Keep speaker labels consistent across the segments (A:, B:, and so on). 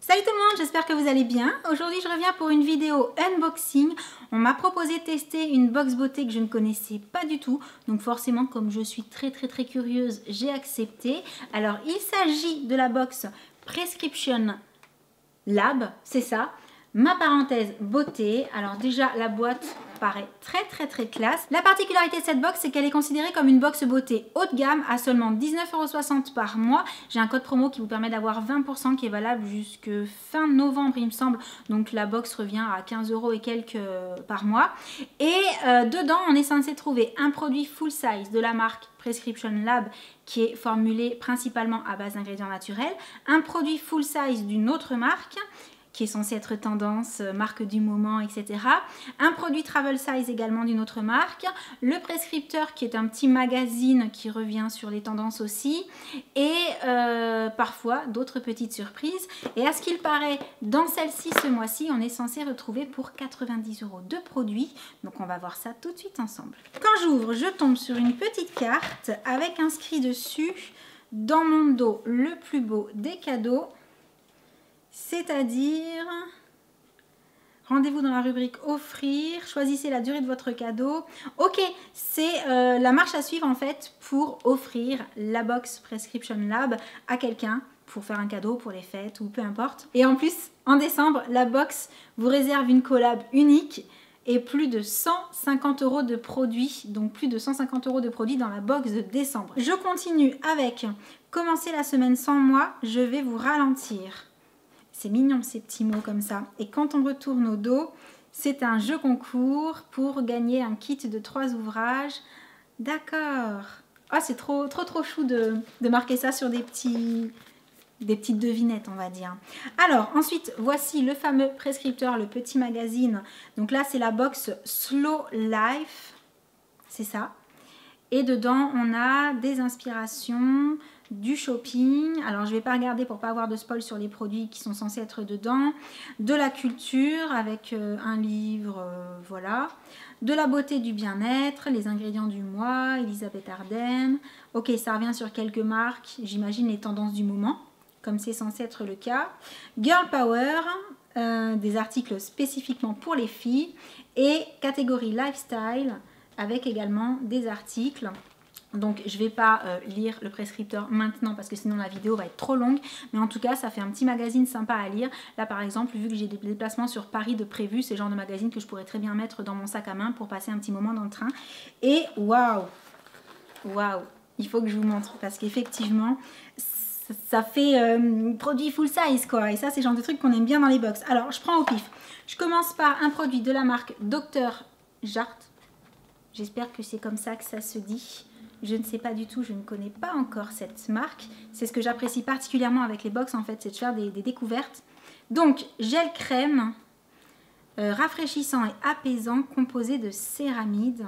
A: Salut tout le monde, j'espère que vous allez bien. Aujourd'hui je reviens pour une vidéo unboxing. On m'a proposé de tester une box beauté que je ne connaissais pas du tout. Donc forcément comme je suis très curieuse, j'ai accepté. Alors il s'agit de la box Prescription Lab, c'est ça. Ma parenthèse beauté. Alors déjà la boîte paraît très classe. La particularité de cette box, c'est qu'elle est considérée comme une box beauté haut de gamme à seulement 19,60 € par mois. J'ai un code promo qui vous permet d'avoir 20% qui est valable jusque fin novembre il me semble. Donc la box revient à 15 € et quelques par mois. Et dedans on est censé trouver un produit full size de la marque Prescription Lab qui est formulé principalement à base d'ingrédients naturels. Un produit full size d'une autre marque qui est censé être tendance, marque du moment, etc. Un produit travel size également d'une autre marque. Le prescripteur qui est un petit magazine qui revient sur les tendances aussi. Et parfois d'autres petites surprises. Et à ce qu'il paraît, dans celle-ci ce mois-ci, on est censé retrouver pour 90 € de produits. Donc on va voir ça tout de suite ensemble. Quand j'ouvre, je tombe sur une petite carte avec inscrit dessus « Dans mon dos, le plus beau des cadeaux ». C'est-à-dire, rendez-vous dans la rubrique offrir, choisissez la durée de votre cadeau. Ok, c'est la marche à suivre en fait pour offrir la box Prescription Lab à quelqu'un pour faire un cadeau pour les fêtes ou peu importe. Et en plus, en décembre, la box vous réserve une collab unique et plus de 150 € de produits, donc plus de 150 € de produits dans la box de décembre. Je continue avec commencer la semaine sans moi, je vais vous ralentir. C'est mignon ces petits mots comme ça. Et quand on retourne au dos, c'est un jeu concours pour gagner un kit de 3 ouvrages. D'accord. Ah, c'est trop chou de marquer ça sur des petites devinettes, on va dire. Alors, ensuite, voici le fameux prescripteur, le petit magazine. Donc là, c'est la box Slow Life. C'est ça. Et dedans, on a des inspirations, du shopping. Alors, je ne vais pas regarder pour ne pas avoir de spoil sur les produits qui sont censés être dedans. De la culture avec un livre, voilà. De la beauté, du bien-être, les ingrédients du mois, Elisabeth Arden. Ok, ça revient sur quelques marques, j'imagine les tendances du moment, comme c'est censé être le cas. Girl Power, des articles spécifiquement pour les filles. Et catégorie lifestyle, avec également des articles. Donc je ne vais pas lire le prescripteur maintenant parce que sinon la vidéo va être trop longue. Mais en tout cas ça fait un petit magazine sympa à lire. Là par exemple vu que j'ai des déplacements sur Paris de prévu, c'est le genre de magazine que je pourrais très bien mettre dans mon sac à main pour passer un petit moment dans le train. Et waouh, il faut que je vous montre parce qu'effectivement ça fait produit full size quoi. Et ça c'est le genre de truc qu'on aime bien dans les box. Alors je prends au pif. Je commence par un produit de la marque Dr Jart'. J'espère que c'est comme ça que ça se dit. Je ne sais pas du tout, je ne connais pas encore cette marque. C'est ce que j'apprécie particulièrement avec les box en fait, c'est de faire des découvertes. Donc, gel crème, rafraîchissant et apaisant, composé de céramide.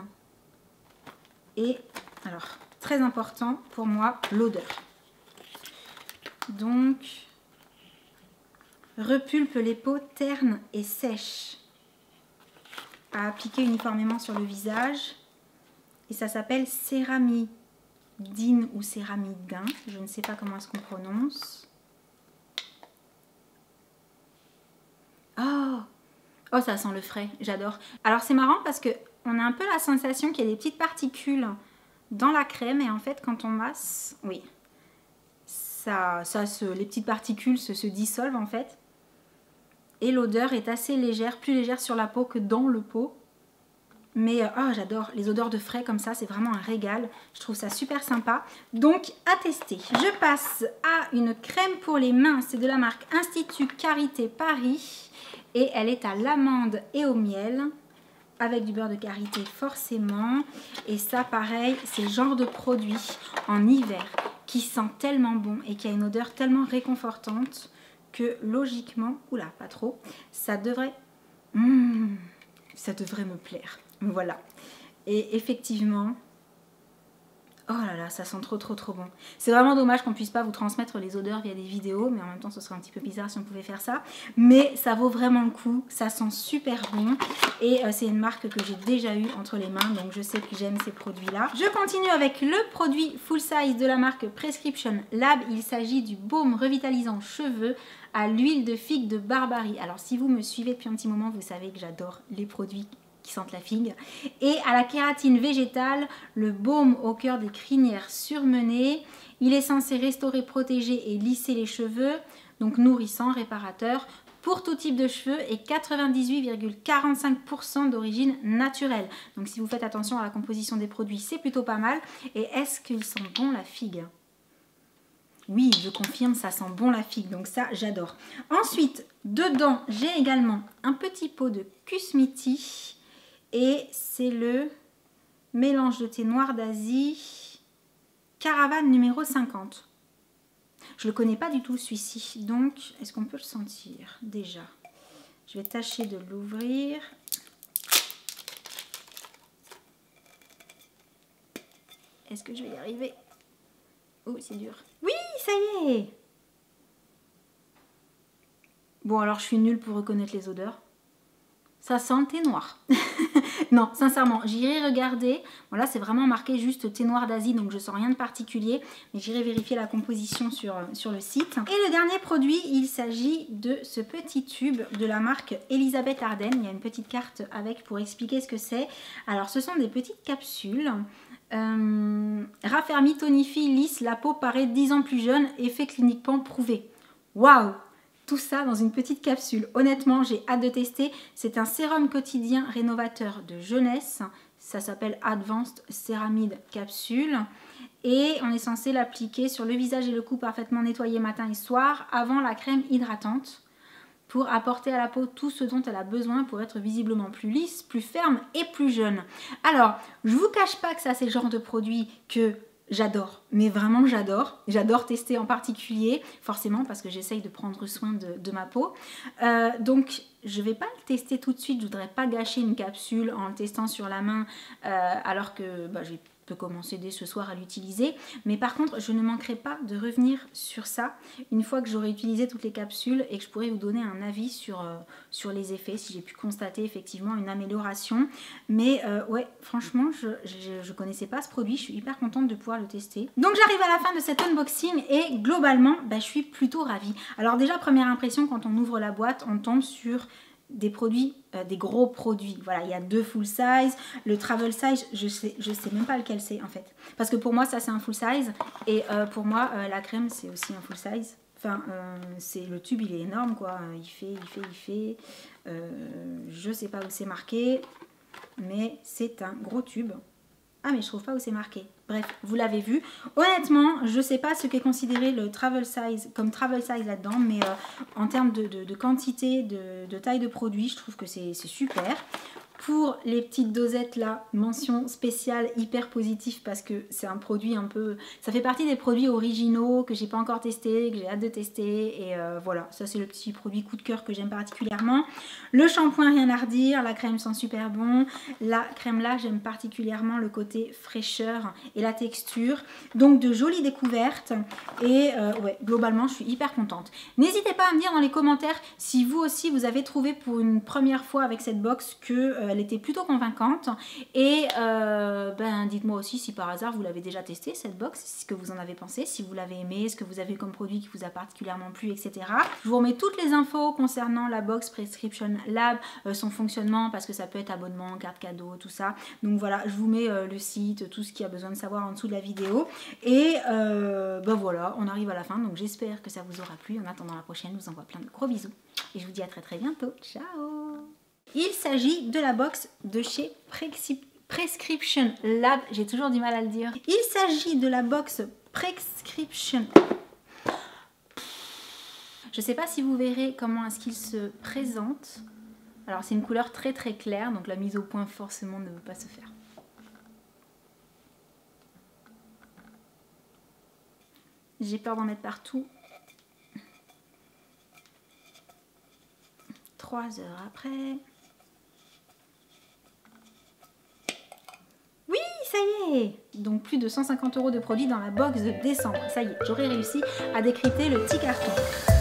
A: Et, alors, très important pour moi, l'odeur. Donc, repulpe les peaux ternes et sèches. À appliquer uniformément sur le visage. Et ça s'appelle céramidine ou céramidin. Je ne sais pas comment est-ce qu'on prononce. Oh, ça sent le frais. J'adore. Alors, c'est marrant parce qu'on a un peu la sensation qu'il y a des petites particules dans la crème. Et en fait, quand on masse, oui, les petites particules se dissolvent en fait. Et l'odeur est assez légère, plus légère sur la peau que dans le pot. Mais oh, j'adore les odeurs de frais comme ça, c'est vraiment un régal. Je trouve ça super sympa. Donc, à tester. Je passe à une crème pour les mains. C'est de la marque Institut Karité Paris. Et elle est à l'amande et au miel. Avec du beurre de karité forcément. Et ça, pareil, c'est le genre de produit en hiver qui sent tellement bon et qui a une odeur tellement réconfortante que logiquement, oula, pas trop, ça devrait me plaire. Voilà. Et effectivement, Oh là là, ça sent trop bon. C'est vraiment dommage qu'on puisse pas vous transmettre les odeurs via des vidéos, mais en même temps ce serait un petit peu bizarre si on pouvait faire ça. Mais ça vaut vraiment le coup, ça sent super bon et c'est une marque que j'ai déjà eu entre les mains, donc je sais que j'aime ces produits-là. Je continue avec le produit full size de la marque Prescription Lab. Il s'agit du baume revitalisant cheveux à l'huile de figue de Barbarie. Alors si vous me suivez depuis un petit moment, vous savez que j'adore les produits qui sentent la figue. Et à la kératine végétale, le baume au cœur des crinières surmenées. Il est censé restaurer, protéger et lisser les cheveux, donc nourrissant, réparateur, pour tout type de cheveux et 98,45% d'origine naturelle. Donc si vous faites attention à la composition des produits, c'est plutôt pas mal. Et est-ce qu'ils sont bons la figue? Oui, je confirme, ça sent bon la figue, donc ça j'adore. Ensuite, dedans, j'ai également un petit pot de Kusmiti. Et c'est le mélange de thé noir d'Asie Caravane numéro 50. Je ne le connais pas du tout celui-ci, donc est-ce qu'on peut le sentir déjà? Je vais tâcher de l'ouvrir. Est-ce que je vais y arriver? Oh, c'est dur. Oui, ça y est! Bon, alors je suis nulle pour reconnaître les odeurs. Ça sent le thé noir. Non, sincèrement, j'irai regarder. Bon, là, c'est vraiment marqué juste thé noir d'Asie, donc je sens rien de particulier. Mais j'irai vérifier la composition sur le site. Et le dernier produit, il s'agit de ce petit tube de la marque Elisabeth Arden. Il y a une petite carte avec pour expliquer ce que c'est. Alors, ce sont des petites capsules. Raffermit, tonifie, lisse, la peau paraît 10 ans plus jeune, effet cliniquement prouvé. Waouh! Tout ça dans une petite capsule. Honnêtement, j'ai hâte de tester. C'est un sérum quotidien rénovateur de jeunesse. Ça s'appelle Advanced Ceramide Capsule. Et on est censé l'appliquer sur le visage et le cou parfaitement nettoyé matin et soir avant la crème hydratante pour apporter à la peau tout ce dont elle a besoin pour être visiblement plus lisse, plus ferme et plus jeune. Alors, je vous cache pas que ça c'est le genre de produit que j'adore, mais vraiment j'adore. J'adore tester en particulier, forcément parce que j'essaye de prendre soin de ma peau. Donc je ne vais pas le tester tout de suite, je ne voudrais pas gâcher une capsule en le testant sur la main alors que je peux commencer dès ce soir à l'utiliser. Mais par contre, je ne manquerai pas de revenir sur ça une fois que j'aurai utilisé toutes les capsules et que je pourrai vous donner un avis sur les effets, si j'ai pu constater effectivement une amélioration. Mais ouais, franchement, je connaissais pas ce produit, je suis hyper contente de pouvoir le tester. Donc j'arrive à la fin de cet unboxing et globalement, je suis plutôt ravie. Alors déjà, première impression, quand on ouvre la boîte, on tombe sur des produits, des gros produits. Voilà, il y a 2 full size. Le travel size, je sais même pas lequel c'est en fait. Parce que pour moi, ça c'est un full size. Et pour moi, la crème, c'est aussi un full size. Enfin, le tube, il est énorme quoi. Il fait. Je sais pas où c'est marqué. Mais c'est un gros tube. Ah mais je trouve pas où c'est marqué. Bref, vous l'avez vu. Honnêtement, je sais pas ce qu'est considéré le travel size comme travel size là-dedans, mais en termes de quantité, de taille de produit, je trouve que c'est super. Pour les petites dosettes là, mention spéciale hyper positive parce que c'est un produit un peu... Ça fait partie des produits originaux que j'ai pas encore testé, que j'ai hâte de tester. Et voilà, ça c'est le petit produit coup de cœur que j'aime particulièrement. Le shampoing, rien à redire. La crème sent super bon. La crème là, j'aime particulièrement le côté fraîcheur et la texture. Donc de jolies découvertes. Et ouais, globalement, je suis hyper contente. N'hésitez pas à me dire dans les commentaires si vous aussi vous avez trouvé pour une première fois avec cette box que elle était plutôt convaincante. Et dites-moi aussi si par hasard vous l'avez déjà testé cette box, ce que vous en avez pensé, si vous l'avez aimé, ce que vous avez comme produit qui vous a particulièrement plu, etc. Je vous remets toutes les infos concernant la box Prescription Lab, son fonctionnement, parce que ça peut être abonnement, carte cadeau, tout ça. Donc voilà, je vous mets le site, tout ce qu'il y a besoin de savoir en dessous de la vidéo. Et voilà, on arrive à la fin, donc j'espère que ça vous aura plu. En attendant la prochaine, je vous envoie plein de gros bisous. Et je vous dis à très bientôt. Ciao! Il s'agit de la box de chez Prescription Lab. J'ai toujours du mal à le dire. Il s'agit de la box Prescription. Je ne sais pas si vous verrez comment est-ce qu'il se présente. Alors c'est une couleur très claire, donc la mise au point forcément ne veut pas se faire. J'ai peur d'en mettre partout. 3 heures après. Oui, ça y Donc plus de 150 € de produits dans la box de décembre. Ça y est, j'aurais réussi à décrypter le petit carton.